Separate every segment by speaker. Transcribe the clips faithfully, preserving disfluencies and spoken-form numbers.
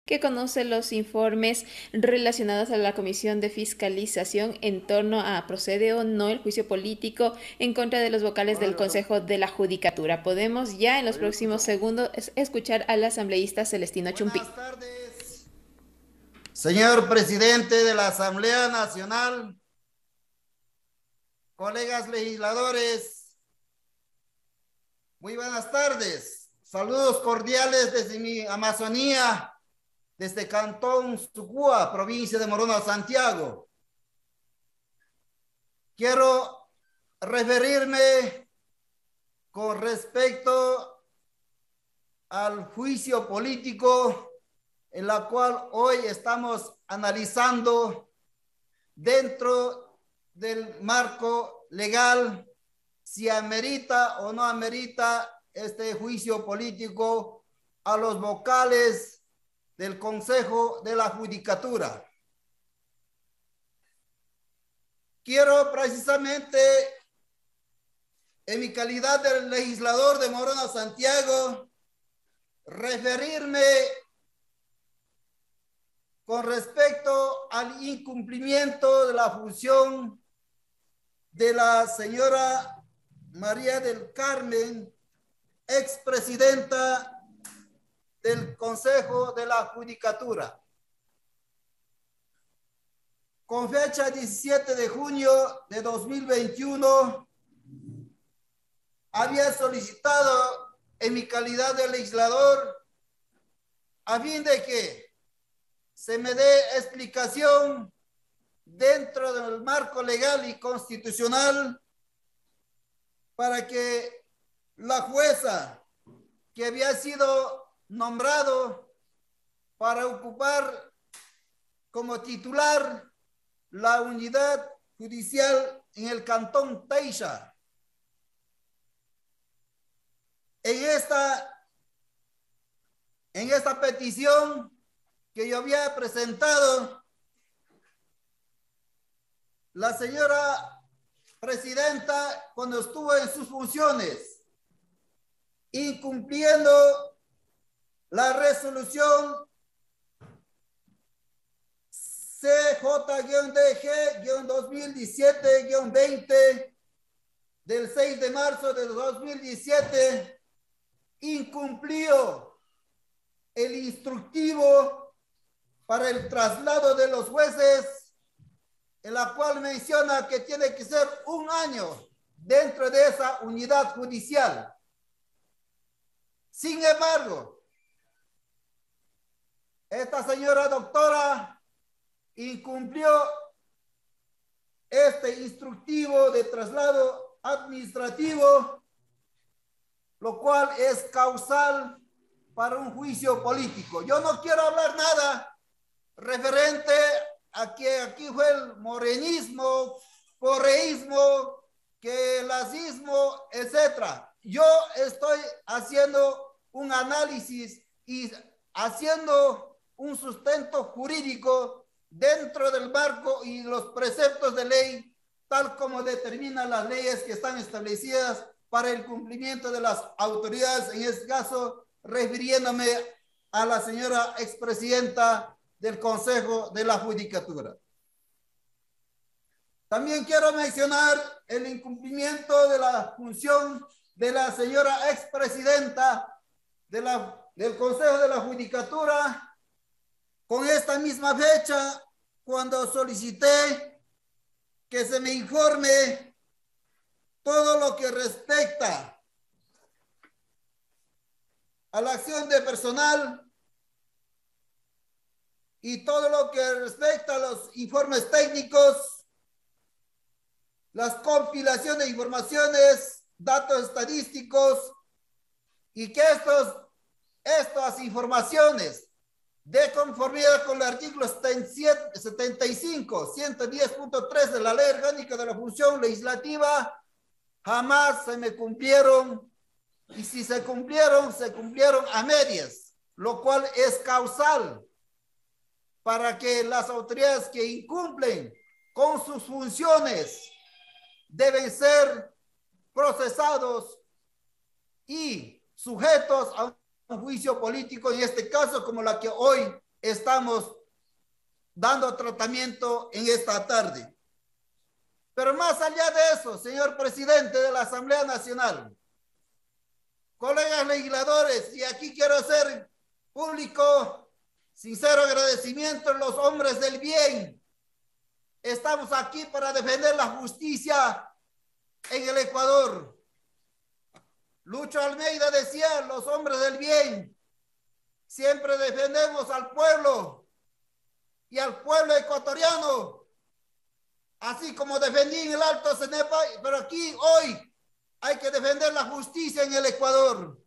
Speaker 1: que conoce los informes relacionados a la Comisión de Fiscalización en torno a procede o no el juicio político en contra de los vocales del Consejo de la Judicatura. Podemos ya en los próximos segundos escuchar al asambleísta Celestino Chumpí.
Speaker 2: Buenas tardes, señor presidente de la Asamblea Nacional, colegas legisladores, muy buenas tardes. Saludos cordiales desde mi Amazonía, desde Cantón Sucúa, provincia de Morona, Santiago. Quiero referirme con respecto al juicio político en la cual hoy estamos analizando dentro del marco legal si amerita o no amerita este juicio político a los vocales del Consejo de la Judicatura. Quiero precisamente, en mi calidad de legislador de Morona, Santiago, referirme con respecto al incumplimiento de la función de la señora María del Carmen, expresidenta del Consejo de la Judicatura. Con fecha diecisiete de junio de dos mil veintiuno, había solicitado en mi calidad de legislador a fin de que se me dé explicación dentro del marco legal y constitucional para que la jueza que había sido nombrado para ocupar como titular la unidad judicial en el Cantón Teixa. En esta, en esta petición que yo había presentado, la señora presidenta, cuando estuvo en sus funciones, incumpliendo la resolución C J D G dos mil diecisiete veinte del seis de marzo de dos mil diecisiete, incumplió el instructivo para el traslado de los jueces, en la cual menciona que tiene que ser un año dentro de esa unidad judicial. Sin embargo, esta señora doctora incumplió este instructivo de traslado administrativo, lo cual es causal para un juicio político. Yo no quiero hablar nada referente a que aquí fue el morenismo, porreísmo, que el lacismo, etcétera. Yo estoy haciendo un análisis y haciendo un sustento jurídico dentro del marco y los preceptos de ley, tal como determinan las leyes que están establecidas para el cumplimiento de las autoridades, en este caso refiriéndome a la señora expresidenta del Consejo de la Judicatura. También quiero mencionar el incumplimiento de la función de la señora expresidenta de la, del Consejo de la Judicatura con esta misma fecha, cuando solicité que se me informe todo lo que respecta a la acción de personal y todo lo que respecta a los informes técnicos, las compilaciones de informaciones, datos estadísticos, y que estos, estas informaciones, de conformidad con el artículo setenta y cinco, ciento diez punto tres de la Ley Orgánica de la Función Legislativa, jamás se me cumplieron, y si se cumplieron, se cumplieron a medias, lo cual es causal para que las autoridades que incumplen con sus funciones deben ser procesados y sujetos a un juicio político, en este caso como la que hoy estamos dando tratamiento en esta tarde. Pero más allá de eso, señor presidente de la Asamblea Nacional, colegas legisladores, y aquí quiero hacer público sincero agradecimiento a los hombres del bien. Estamos aquí para defender la justicia en el Ecuador. Lucho Almeida decía, los hombres del bien, siempre defendemos al pueblo y al pueblo ecuatoriano, así como defendí en el Alto Cenepa, pero aquí hoy hay que defender la justicia en el Ecuador.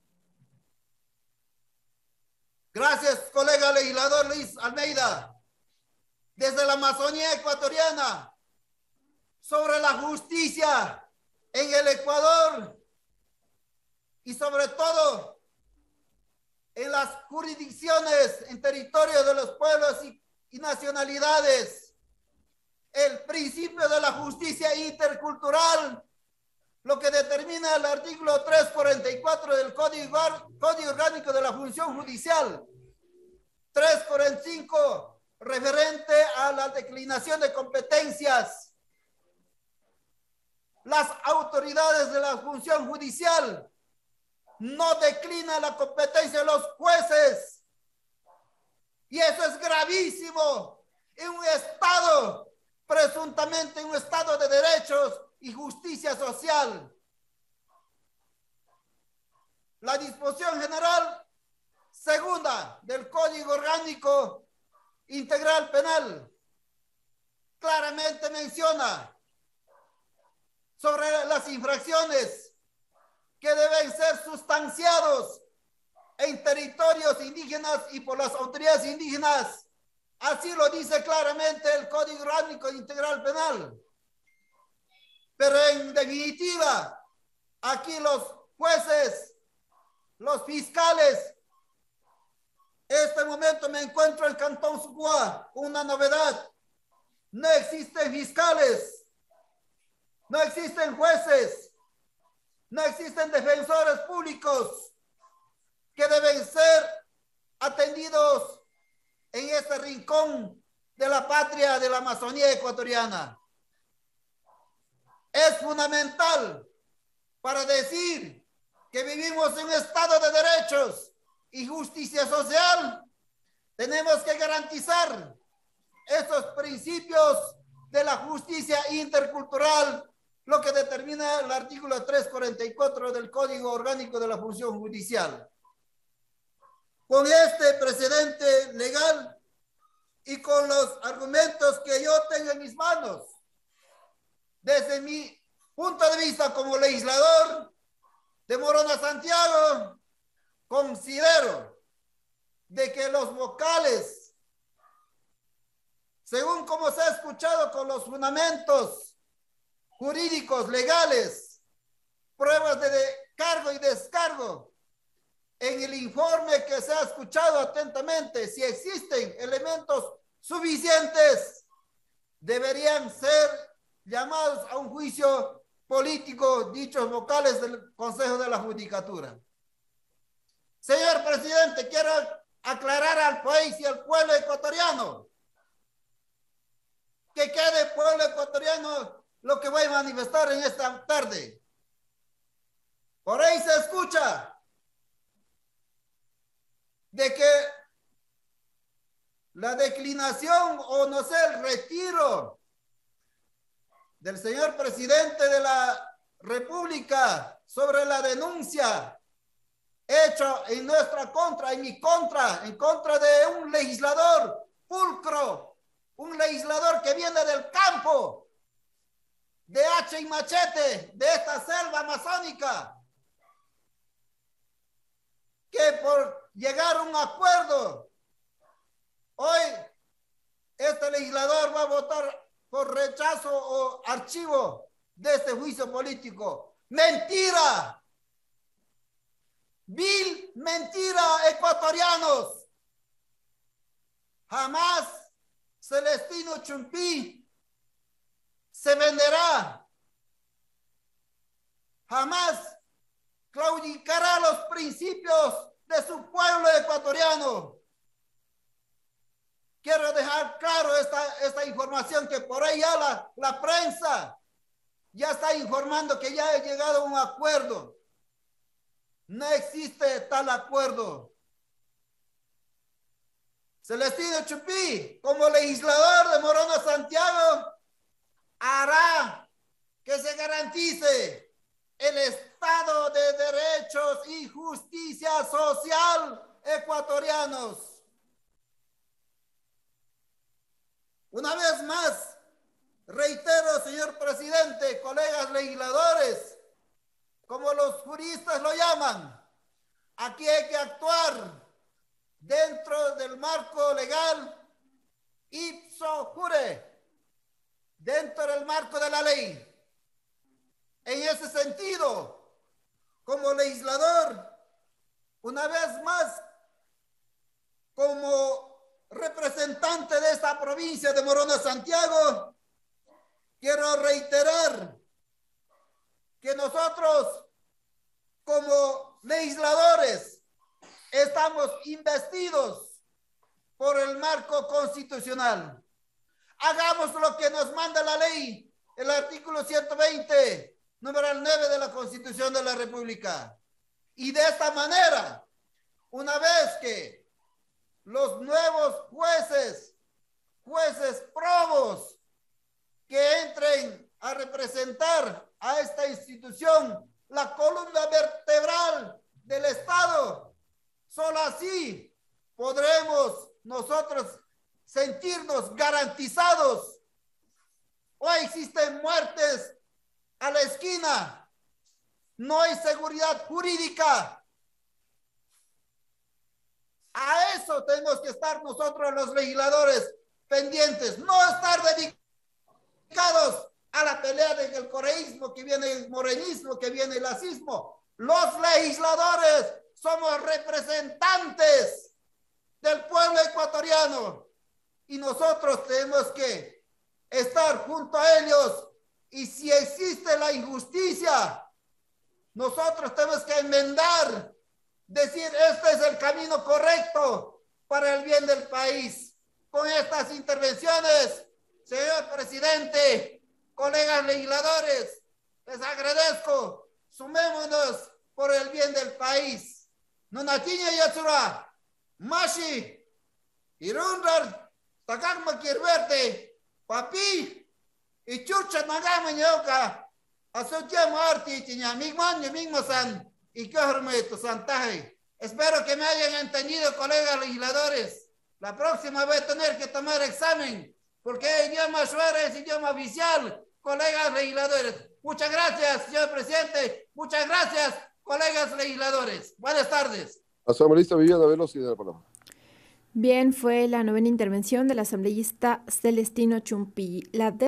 Speaker 2: Gracias, colega legislador Luis Almeida. Desde la Amazonía ecuatoriana, sobre la justicia en el Ecuador y sobre todo en las jurisdicciones, en territorios de los pueblos y, y nacionalidades, el principio de la justicia intercultural, lo que determina el artículo trescientos cuarenta y cuatro del Código, Código Orgánico de la Función Judicial, trescientos cuarenta y cinco, referente a la declinación de competencias. Las autoridades de la función judicial no declinan la competencia de los jueces. Y eso es gravísimo en un Estado, presuntamente un Estado de derechos y justicia social. La disposición general segunda del Código Orgánico Integral Penal claramente menciona sobre las infracciones que deben ser sustanciados en territorios indígenas y por las autoridades indígenas. Así lo dice claramente el Código Orgánico Integral Penal. Pero en definitiva, aquí los jueces, los fiscales, en este momento me encuentro en Cantón Sucua, una novedad. No existen fiscales, no existen jueces, no existen defensores públicos que deben ser atendidos en este rincón de la patria de la Amazonía ecuatoriana. Es fundamental para decir que vivimos en un Estado de derechos y justicia social. Tenemos que garantizar esos principios de la justicia intercultural, lo que determina el artículo trescientos cuarenta y cuatro del Código Orgánico de la Función Judicial. Con este precedente legal y con los argumentos que yo tengo en mis manos, desde mi punto de vista como legislador de Morona Santiago, considero de que los vocales, según como se ha escuchado con los fundamentos jurídicos legales, pruebas de cargo y descargo, en el informe que se ha escuchado atentamente, si existen elementos suficientes, deberían ser llamados a un juicio político dichos vocales del Consejo de la Judicatura. Señor presidente, quiero aclarar al país y al pueblo ecuatoriano, que quede pueblo ecuatoriano lo que voy a manifestar en esta tarde. Por ahí se escucha de que la declinación o no sé, el retiro del señor presidente de la República sobre la denuncia hecha en nuestra contra, en mi contra, en contra de un legislador pulcro, un legislador que viene del campo, de hacha y machete, de esta selva amazónica, que por llegar a un acuerdo, hoy este legislador va a votar por rechazo o archivo de este juicio político. ¡Mentira! ¡Vil mentira, ecuatorianos! Jamás Celestino Chumpí se venderá. Jamás claudicará los principios de su pueblo ecuatoriano. quiero dejar claro esta, esta información que por ahí ya la, la prensa ya está informando que ya he llegado a un acuerdo. No existe tal acuerdo. Celestino Chupí, como legislador de Morona Santiago, hará que se garantice el Estado de Derechos y Justicia Social ecuatorianos. Una vez más, reitero, señor presidente, colegas legisladores, como los juristas lo llaman, aquí hay que actuar dentro del marco legal ipso jure, dentro del marco de la ley. En ese sentido, como legislador, una vez más, como representante de esta provincia de Morona Santiago, quiero reiterar que nosotros, como legisladores, estamos investidos por el marco constitucional. Hagamos lo que nos manda la ley, el artículo ciento veinte, número nueve de la Constitución de la República. Y de esta manera, una vez que los nuevos jueces, jueces probos, que entren a representar a esta institución, la columna vertebral del Estado, solo así podremos nosotros sentirnos garantizados. Hoy existen muertes a la esquina, no hay seguridad jurídica. A eso tenemos que estar nosotros los legisladores pendientes, no estar dedicados a la pelea del correísmo, que viene el morenismo, que viene el lacismo. Los legisladores somos representantes del pueblo ecuatoriano y nosotros tenemos que estar junto a ellos, y si existe la injusticia, nosotros tenemos que enmendar, decir este es el camino correcto para el bien del país. Con estas intervenciones, señor presidente, colegas legisladores, les agradezco, sumémonos por el bien del país. Nunatiña Yatsura, Mashi, Irundar, Takakma Kirverte, Papi, y Chucha Nagama Nyoka, Asotia Marti, Tiña, Migman, Mismo San, y Kahorme, tu Santaje. Espero que me hayan entendido, colegas legisladores. La próxima voy a tener que tomar examen, porque el idioma suera es idioma oficial, colegas legisladores. Muchas gracias, señor presidente. Muchas gracias, colegas legisladores. Buenas tardes.
Speaker 3: Asambleísta Viviana Veloz, de la palabra.
Speaker 4: Bien, fue la novena intervención del asambleísta Celestino Chumpi. La